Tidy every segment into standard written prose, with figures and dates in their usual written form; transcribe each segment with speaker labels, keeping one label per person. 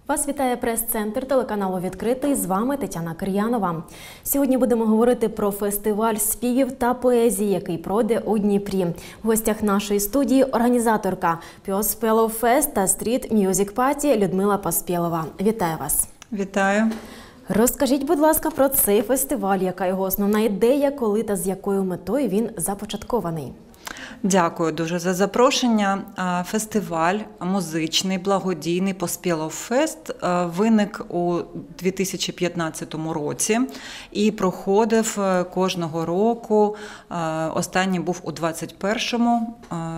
Speaker 1: Вас вітає прес-центр телеканалу «Відкритий». З вами Тетяна Кир'янова. Сьогодні будемо говорити про фестиваль співів та поезії, який пройде у Дніпрі. В гостях нашої студії організаторка Поспєлов Фест та Стріт Мюзик Паті Людмила Поспєлова. Вітаю вас.
Speaker 2: Вітаю.
Speaker 1: Розкажіть, будь ласка, про цей фестиваль. Яка його основна ідея, коли та з якою метою він започаткований?
Speaker 2: Дякую дуже за запрошення. Фестиваль музичний, благодійний «Поспєлов Фест» виник у 2015 році і проходив кожного року. Останній був у 2021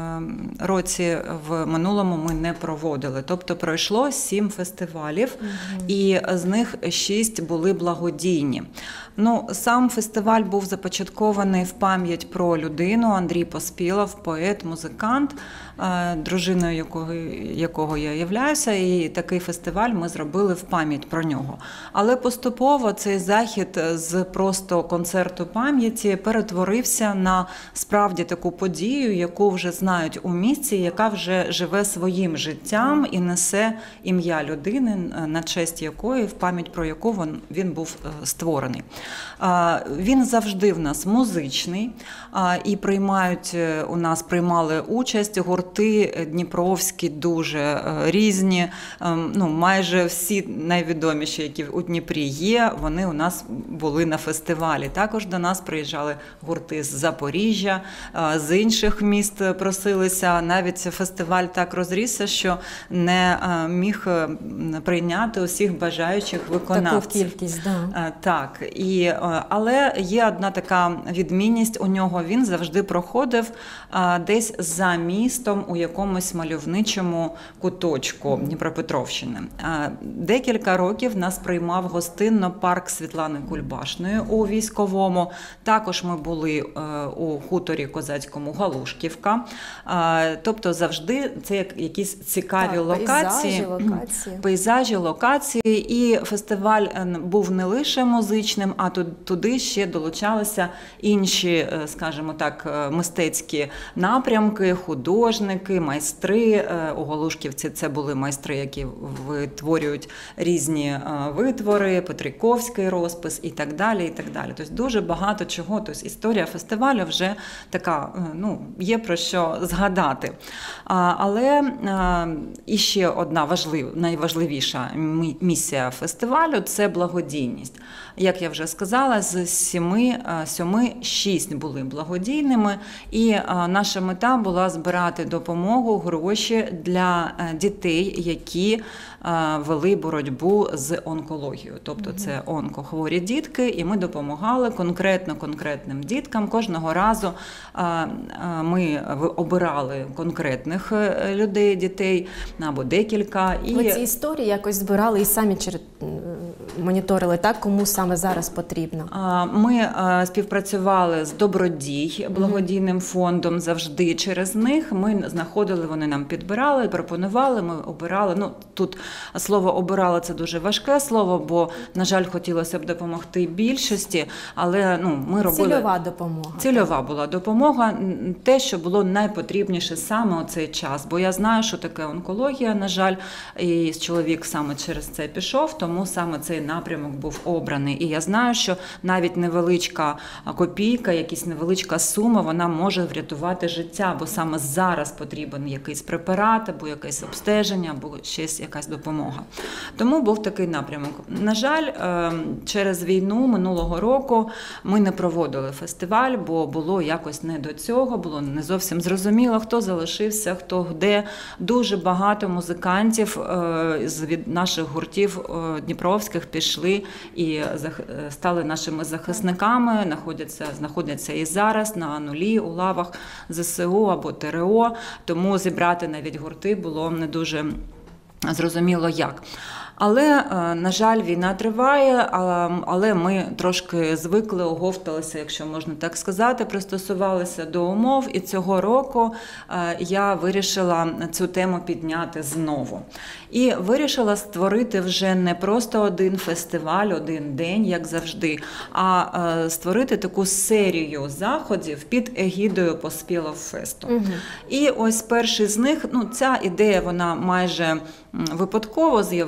Speaker 2: році, в минулому ми не проводили. Тобто пройшло 7 фестивалів, і з них 6 були благодійні. Сам фестиваль був започаткований в пам'ять про людину. Андрій Поспєлов, поет, музикант, дружиною якого я являюся, і такий фестиваль ми зробили в пам'ять про нього. Але поступово цей захід з просто концерту пам'яті перетворився на справді таку подію, яку вже знають у місті, яка вже живе своїм життям і несе ім'я людини, на честь якої, в пам'ять про яку він був створений. Він завжди в нас музичний, і у нас приймали участь гурти дніпровські, дуже різні, майже всі найвідоміші, які у Дніпрі є, вони у нас були на фестивалі. Також до нас приїжджали гурти з Запоріжжя, з інших міст просилися. Навіть фестиваль так розрісся, що не міг прийняти усіх бажаючих виконавців.
Speaker 1: Таку кількість, да.
Speaker 2: Так, але є одна така відмінність у нього, він завжди проходив десь за містом у якомусь мальовничому куточку Дніпропетровщини. Декілька років нас приймав гостинно парк Світлани Кульбашної у Військовому. Також ми були у хуторі козацькому Галушківка. Тобто завжди це якісь цікаві локації. Пейзажі, локації. І фестиваль був не лише музичним, а туди ще долучалися інші, скажімо так, мистецькі напрямки, художники, майстри. У Галушківці це були майстри, які витворюють різні витвори, Петріковський розпис і так далі, і так далі. Тобто дуже багато чого. Тобто історія фестивалю вже така, є про що згадати. Але іще одна найважливіша місія фестивалю – це благодійність. Як я вже сказала, з 7 6 були благодійними, і наша мета була збирати допомогу, гроші для дітей, які вели боротьбу з онкологією. Тобто це онкохворі дітки, і ми допомагали конкретним діткам. Кожного разу ми обирали конкретних людей, дітей, або декілька.
Speaker 1: Ви ці історії якось збирали і самі моніторили, так, кому саме зараз потрібно?
Speaker 2: Ми співпрацювали з Добродій, благодійним фондом, завжди через них. Ми знаходили, вони нам підбирали, пропонували, ми обирали. Тут слово «обирали» – це дуже важке слово, бо, на жаль, хотілося б допомогти більшості, але ми робили…
Speaker 1: Цільова допомога.
Speaker 2: Цільова була допомога, те, що було найпотрібніше саме у цей час. Бо я знаю, що таке онкологія, на жаль, і чоловік саме через це пішов, тому саме цей напрямок був обраний. І я знаю, що навіть невеличка копійка, якась невеличка сума, вона може врятувати життя, бо саме зараз потрібен якийсь препарат, або якесь обстеження, або ще якась допомога. Тому був такий напрямок. На жаль, через війну минулого року ми не проводили фестиваль, бо було якось не до цього, було не зовсім зрозуміло, хто залишився, хто де. Дуже багато музикантів з наших гуртів дніпровських пішли і стали нашими захисниками, знаходяться і зараз на нулі у лавах ЗСУ або ТРО, тому зібрати навіть гурти було не дуже зрозуміло як. Але, на жаль, війна триває, але ми трошки звикли, оговталися, якщо можна так сказати, пристосувалися до умов. І цього року я вирішила цю тему підняти знову. І вирішила створити вже не просто один фестиваль, один день, як завжди, а створити таку серію заходів під егідою Поспєлов Фесту. І ось перший з них, ця ідея, вона майже випадково з'явилася,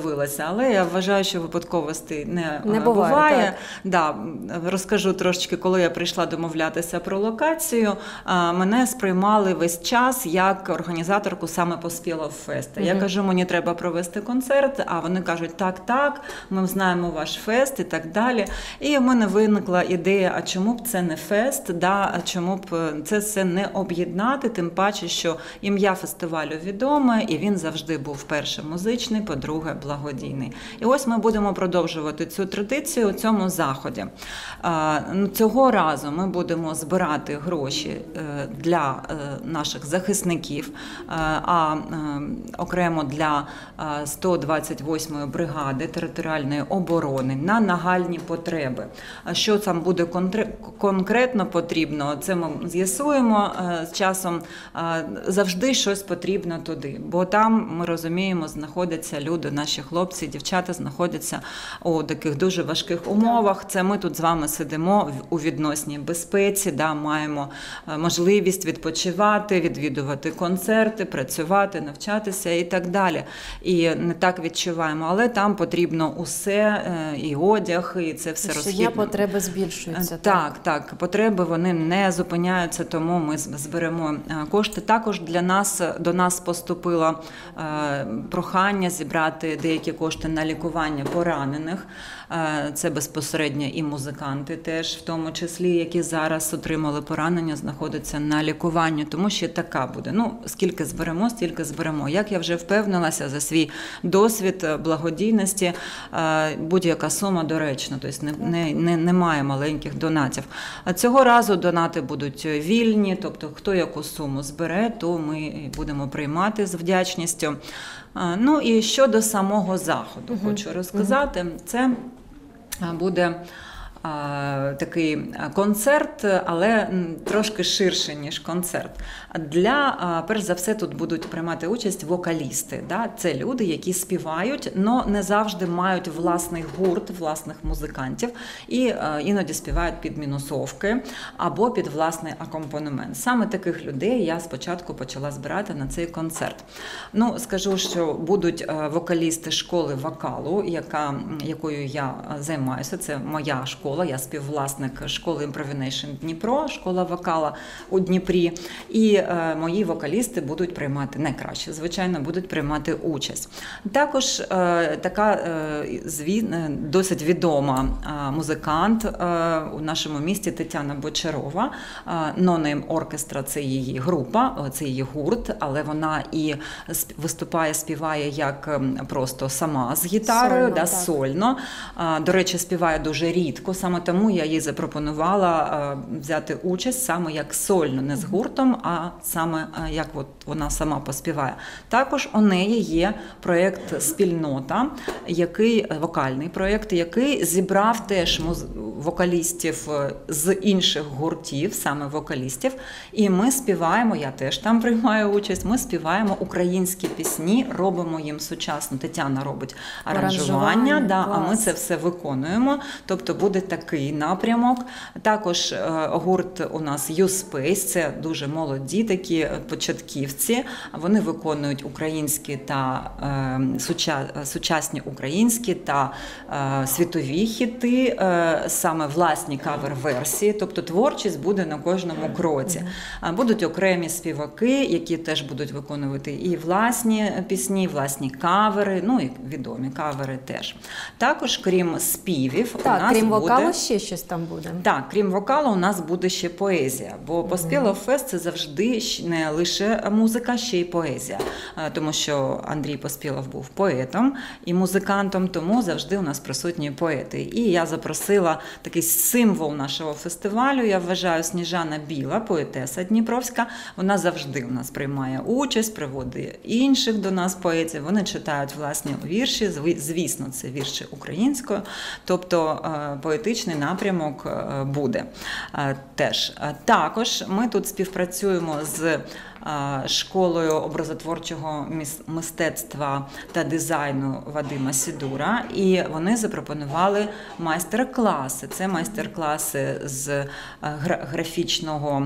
Speaker 2: сталося, але я вважаю, що випадковостей не
Speaker 1: буває. Так.
Speaker 2: Да, розкажу трошки, коли я прийшла домовлятися про локацію, мене сприймали весь час як організаторку саме Поспілов фесту. Я кажу, мені треба провести концерт, а вони кажуть, так, ми знаємо ваш фест і так далі. І в мене виникла ідея, а чому б це не фест, а чому б це все не об'єднати, тим паче, що ім'я фестивалю відоме, і він завжди був, перше, музичний, по-друге, благодійний. І ось ми будемо продовжувати цю традицію у цьому заході. Цього разу ми будемо збирати гроші для наших захисників, а окремо для 128-ї бригади територіальної оборони на нагальні потреби. Що там буде конкретно потрібно, це ми з'ясуємо з часом. Завжди щось потрібно туди, бо там, ми розуміємо, знаходяться люди, наші хлопці, дівчата знаходяться у таких дуже важких умовах. Це ми тут з вами сидимо у відносній безпеці, маємо можливість відпочивати, відвідувати концерти, працювати, навчатися і так далі. І не так відчуваємо, але там потрібно усе, і одяг, і це все розхідно.
Speaker 1: Щодня потреби збільшуються.
Speaker 2: Так, потреби вони не зупиняються, тому ми зберемо кошти. Також до нас поступило прохання зібрати деякі кошти на лікування поранених. Це безпосередньо і музиканти теж, в тому числі, які зараз отримали поранення, знаходяться на лікуванні, тому що така буде. Скільки зберемо, стільки зберемо. Як я вже впевнилася за свій досвід благодійності, будь-яка сума доречна, тобто немає маленьких донатів. А цього разу донати будуть вільні, тобто хто яку суму збере, то ми будемо приймати з вдячністю. І щодо самого заходу, хочу розказати, це буде такий концерт, але трошки ширше, ніж концерт. Перш за все, тут будуть приймати участь вокалісти. Це люди, які співають, але не завжди мають власний гурт, власних музикантів, і іноді співають під мінусовки або під власний акомпанемент. Саме таких людей я спочатку почала збирати на цей концерт. Скажу, що будуть вокалісти школи вокалу, якою я займаюся, це моя школа. Я співвласник школи Improvination Дніпро, школа вокала у Дніпрі. І мої вокалісти будуть приймати, найкраще, звичайно, будуть приймати участь. Також така досить відома музикант у нашому місті Тетяна Бочарова. No Name Orchestra – це її група, це її гурт, але вона і виступає, співає як просто сама з гітарою, сольно. До речі, співає дуже рідко. Саме тому я їй запропонувала взяти участь саме як сольно, не з гуртом, а саме як вона сама поспіває. Також у неї є проєкт «Спільнота», вокальний проєкт, який зібрав теж вокалістів з інших гуртів, саме вокалістів. І ми співаємо, я теж там приймаю участь, ми співаємо українські пісні, робимо їм сучасно. Тетяна робить аранжування, а ми це все виконуємо. Тобто буде такий напрямок. Також гурт у нас U-Space, це дуже молоді такі початківці. Вони виконують українські та сучасні українські та світові хіти, саме власні кавер-версії, тобто творчість буде на кожному кроці. Будуть окремі співаки, які теж будуть виконувати і власні пісні, власні кавери, і відомі кавери теж. Також, крім співів, у нас
Speaker 1: крім
Speaker 2: буде...
Speaker 1: вокалу ще щось там буде?
Speaker 2: Так, крім вокалу у нас буде ще поезія, бо Поспілов фест – це завжди не лише музика, ще й поезія. Тому що Андрій Поспілов був поетом і музикантом, тому завжди у нас присутні поети. І я запросила такий символ нашого фестивалю, я вважаю, Сніжана Біла, поетеса дніпровська. Вона завжди у нас приймає участь, приводить інших до нас поетів. Вони читають власні вірші, звісно, це вірші українською, тобто поетичний напрямок буде теж. Також ми тут співпрацюємо з школою образотворчого мистецтва та дизайну Вадима Сідура, і вони запропонували майстер-класи. Це майстер-класи з графічного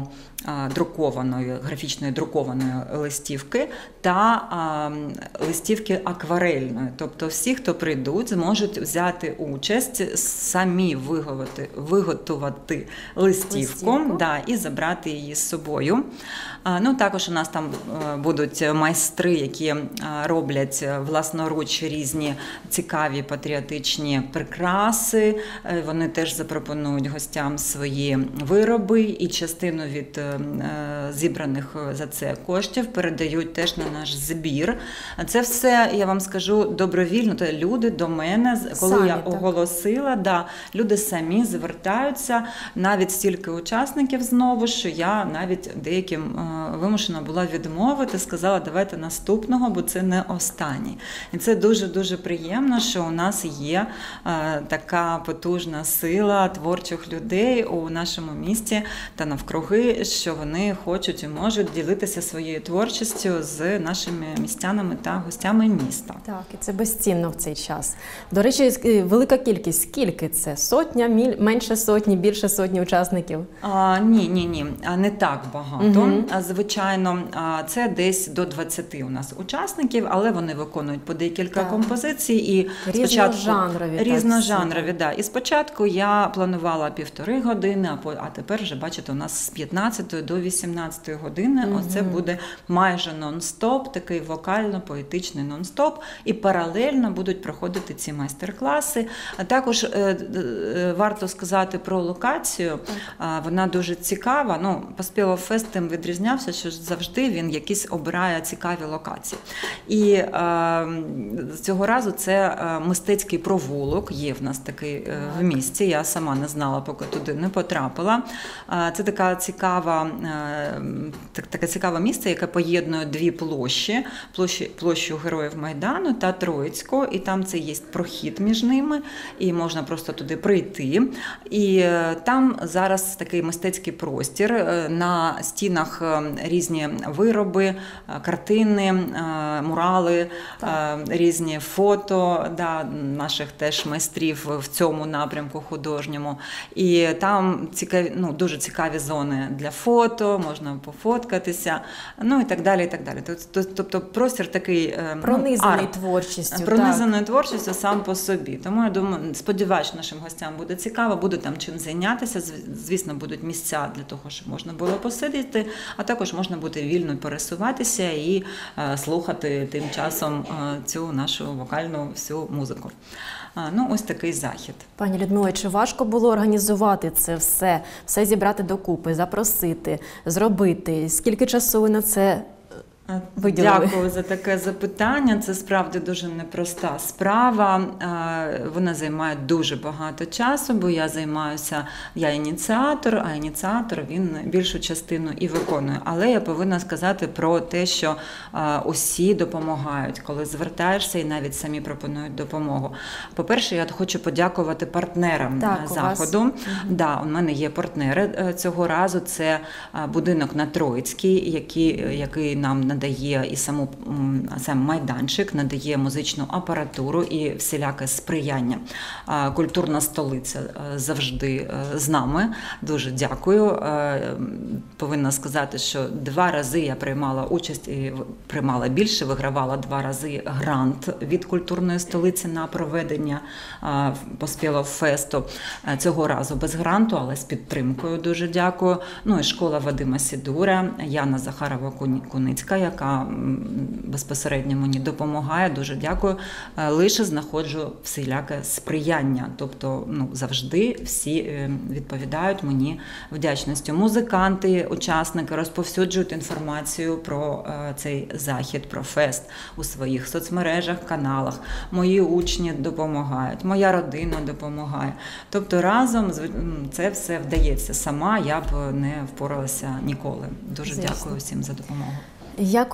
Speaker 2: графічної друкованої листівки та листівки акварельної. Тобто всі, хто прийдуть, зможуть взяти участь, самі виготувати листівку. Да, і забрати її з собою. Також у нас там будуть майстри, які роблять власноруч різні цікаві патріотичні прикраси. Вони теж запропонують гостям свої вироби і частину від зібраних за це коштів передають теж на наш збір. Це все, я вам скажу, добровільно. Люди до мене, коли
Speaker 1: самі,
Speaker 2: я оголосила, люди самі звертаються, навіть стільки учасників знову, що я навіть деяким вимушена була відмовити, сказала, давайте наступного, бо це не останній. І це дуже-дуже приємно, що у нас є така потужна сила творчих людей у нашому місті та навкруги, що вони хочуть і можуть ділитися своєю творчістю з нашими містянами та гостями міста.
Speaker 1: Так, і це безцінно в цей час. До речі, велика кількість. Скільки це? Сотня, менше сотні, більше сотні учасників?
Speaker 2: Ні, не так багато. Звичайно, це десь до 20 у нас учасників, але вони виконують по декілька композицій. І різножанрові. І спочатку я планувала 1,5 години, а тепер вже, бачите, у нас з 15 до 18 години. Оце буде майже нон-стоп, такий вокально-поетичний нон-стоп. І паралельно будуть проходити ці майстер-класи. А також варто сказати про локацію. Вона дуже цікава. Поспілофест тим відрізнявся, що завжди він якісь обирає цікаві локації. І цього разу це мистецький провулок, є в нас такий в місті, я сама не знала, поки туди не потрапила. Це таке цікаве місце, яке поєднує дві площу Героїв Майдану та Троїцьку, і там це є прохід між ними, і можна просто туди прийти. І там зараз такий мистецький простір, на стінах різні вироби, картини, мурали, різні фото наших теж майстрів в цьому напрямку художньому. І там дуже цікаві зони для фото, можна пофоткатися, і так далі, і так далі. Тобто простір такий
Speaker 1: пронизаний творчістю.
Speaker 2: Пронизаний творчістю сам по собі. Тому я думаю, сподіваюся, що нашим гостям буде цікаво, буде там чим зайнятися. Звісно, будуть місця для того, щоб можна було посидіти, а також можна буде вільно пересуватися і слухати тим часом цю нашу вокальну всю музику. Ось такий захід.
Speaker 1: Пані Людмила, чи важко було організувати це все зібрати докупи, запросити, зробити? Скільки часу ви на це виділили?
Speaker 2: Дякую за таке запитання. Це справді дуже непроста справа. Вона займає дуже багато часу, бо я ініціатор, а ініціатор, він більшу частину і виконує. Але я повинна сказати про те, що усі допомагають, коли звертаєшся і навіть самі пропонують допомогу. По-перше, я хочу подякувати партнерам заходу. У мене є партнери цього разу. Це будинок на Троїцькій, який нам надає і сам майданчик, надає музичну апаратуру і всіляке сприяння. Культурна столиця завжди з нами. Дуже дякую. Повинна сказати, що 2 рази я приймала участь і приймала більше, вигравала 2 рази грант від культурної столиці на проведення Поспілофесту. Цього разу без гранту, але з підтримкою. Дуже дякую. І школа Вадима Сідура, Яна Захарова-Куницька, яка безпосередньо мені допомагає. Дуже дякую. Лише знаходжу всіляке сприяння. Тобто, завжди всі відповідають мені вдячністю. Музиканти, учасники розповсюджують інформацію про цей захід, про фест у своїх соцмережах, каналах. Мої учні допомагають, моя родина допомагає. Тобто разом це все вдається. Сама я б не впоралася ніколи. Дуже дякую всім за допомогу.
Speaker 1: Як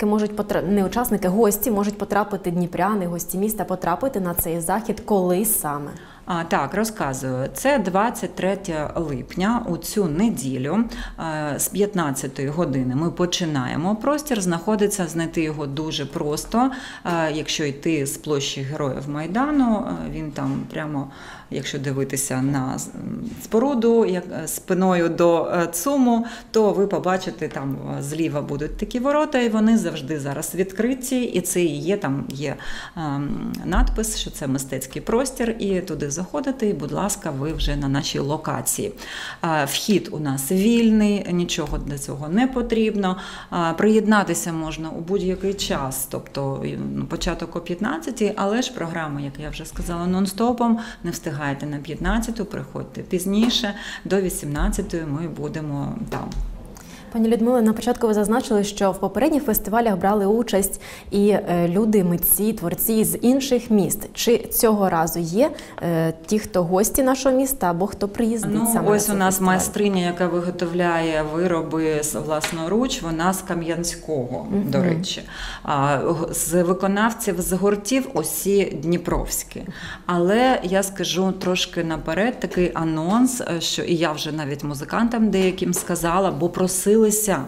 Speaker 1: гості можуть потрапити, дніпряни, гості міста, потрапити на цей захід, коли саме?
Speaker 2: Так, розказую. Це 23 липня, у цю неділю, з 15 години ми починаємо. Простір знаходиться, знайти його дуже просто. Якщо йти з площі Героїв Майдану, він там прямо якщо дивитися на споруду, як спиною до ЦУМу, то ви побачите, там зліва будуть такі ворота, і вони завжди зараз відкриті, і це і є, там є надпис, що це мистецький простір, і туди заходите, і, будь ласка, ви вже на нашій локації. Вхід у нас вільний, нічого для цього не потрібно. Приєднатися можна у будь-який час, тобто початок о 15-й, але ж програма, як я вже сказала, нон-стопом, не встигаєте на 15-ту, приходьте пізніше, до 18-ї ми будемо там.
Speaker 1: Пані Людмила, на початку ви зазначили, що в попередніх фестивалях брали участь і люди, митці, творці з інших міст. Чи цього разу є ті, хто гості нашого міста або хто приїздить саме
Speaker 2: ось
Speaker 1: на
Speaker 2: у нас
Speaker 1: фестиваль?
Speaker 2: майстриня, яка виготовляє вироби власноруч, вона з Кам'янського, до речі. З виконавців з гуртів усі дніпровські. Але я скажу трошки наперед такий анонс, що і я вже навіть музикантам деяким сказала, бо просилися.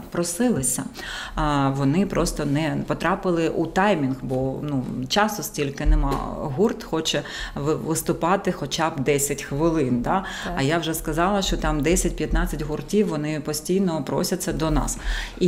Speaker 2: Вони просто не потрапили у таймінг, бо часу стільки нема. Гурт хоче виступати хоча б 10 хвилин. Да? А я вже сказала, що там 10-15 гуртів, вони постійно просяться до нас. І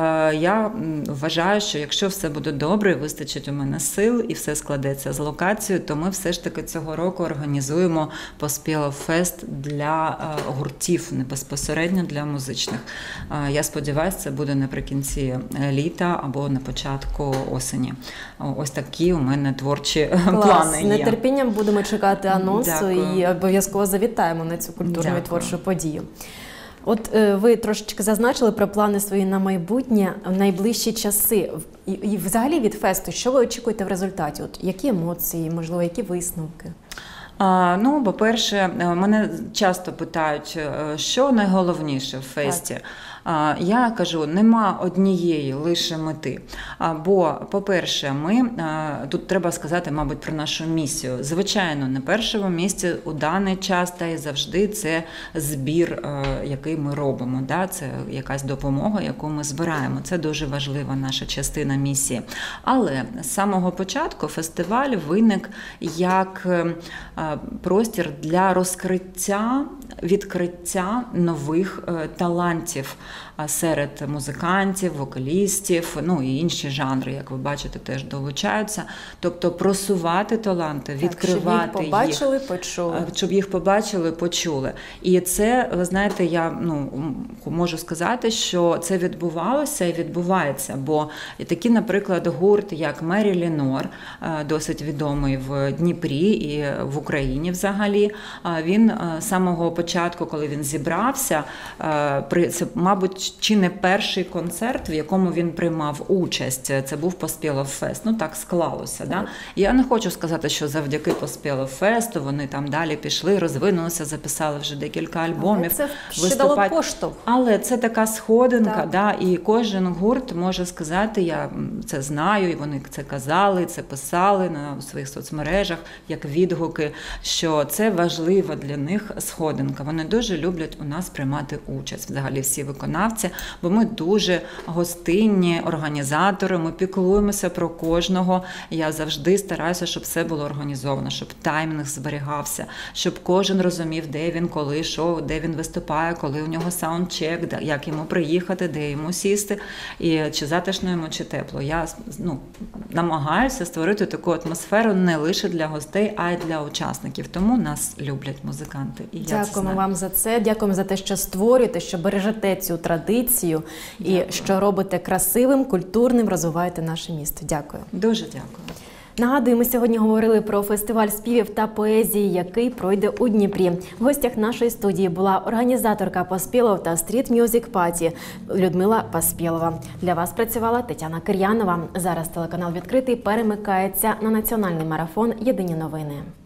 Speaker 2: я вважаю, що якщо все буде добре, вистачить у мене сил і все складеться з локацією, то ми все ж таки цього року організуємо Поспілов-фест для гуртів, не безпосередньо для музичних. Я сподіваюся, це буде наприкінці літа або на початку осені. Ось такі у мене творчі плани є.
Speaker 1: З нетерпінням будемо чекати анонсу.
Speaker 2: Дякую.
Speaker 1: І обов'язково завітаємо на цю культурну і творчу подію. От ви трошечки зазначили про плани свої на майбутнє в найближчі часи. І взагалі від фесту, що ви очікуєте в результаті? От які емоції, можливо, які висновки?
Speaker 2: По-перше, мене часто питають, що найголовніше в фесті. Я кажу, нема однієї лише мети. Бо, по-перше, тут треба сказати, мабуть, про нашу місію. Звичайно, на першому місці у даний час та і завжди це збір, який ми робимо. Да? Це якась допомога, яку ми збираємо. Це дуже важлива наша частина місії. Але з самого початку фестиваль виник як простір для розкриття, відкриття нових талантів серед музикантів, вокалістів, і інші жанри, як ви бачите, теж долучаються. Тобто просувати таланти, відкривати їх.
Speaker 1: Щоб їх побачили, почули.
Speaker 2: Щоб їх побачили, почули. І це, ви знаєте, я можу сказати, що це відбувалося і відбувається, бо такі, наприклад, гурт, як Мері Лінор, досить відомий в Дніпрі і в Україні взагалі, він з самого початку, коли він зібрався, це, мабуть, чи не перший концерт, в якому він приймав участь. Це був Поспілов-фест. Так склалося. Да? Я не хочу сказати, що завдяки Поспілов-фесту вони там далі пішли, розвинулися, записали вже декілька альбомів.
Speaker 1: Але це ще дало поштовх.
Speaker 2: Але це така сходинка, да? І кожен гурт може сказати, я це знаю, і вони це казали, це писали на своїх соцмережах, як відгуки, що це важлива для них сходинка. Вони дуже люблять у нас приймати участь, взагалі всі виконавці, бо ми дуже гостинні організатори, ми піклуємося про кожного. Я завжди стараюся, щоб все було організовано, щоб таймінг зберігався, щоб кожен розумів, де він, коли, що, де він виступає, коли у нього саундчек, як йому приїхати, де йому сісти, і чи затишно йому, чи тепло. Я намагаюся створити таку атмосферу не лише для гостей, а й для учасників. Тому нас люблять музиканти. І
Speaker 1: Дякуємо вам за це. Дякуємо за те, що створюєте, що бережете цю традицію і що робите красивим, культурним, розвиваєте наше місто. Дякую.
Speaker 2: Дуже дякую.
Speaker 1: Нагадую, ми сьогодні говорили про фестиваль співів та поезії, який пройде у Дніпрі. В гостях нашої студії була організаторка Поспілов та Street Music Party Людмила Поспілова. Для вас працювала Тетяна Кир'янова. Зараз телеканал «Відкритий» перемикається на національний марафон «Єдині новини».